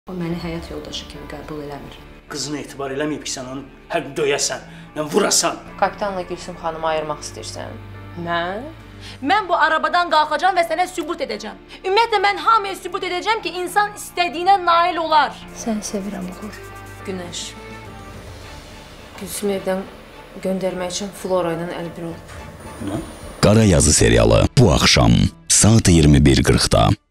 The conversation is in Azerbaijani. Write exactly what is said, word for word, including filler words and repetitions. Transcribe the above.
O məni həyat yoldaşı kimi qəbul eləmir. Qızına etibar eləməyib ki, sən onu hər döyəsən, vurasan. Kapitanla Gülsüm xanımı ayırmaq istəyirsən? Mən? Mən bu arabadan qalxacam və sənə sübut edəcəm. Ümumiyyətlə, mən hamıya sübut edəcəm ki, insan istədiyinə nail olar. Səni sevirəm, Uğur. Günəş. Gülsümü evdən göndərmək üçün Flora ilə əlbir olub. Nə? Qara Yazı serialı bu axşam saat iyirmi bir qırxda.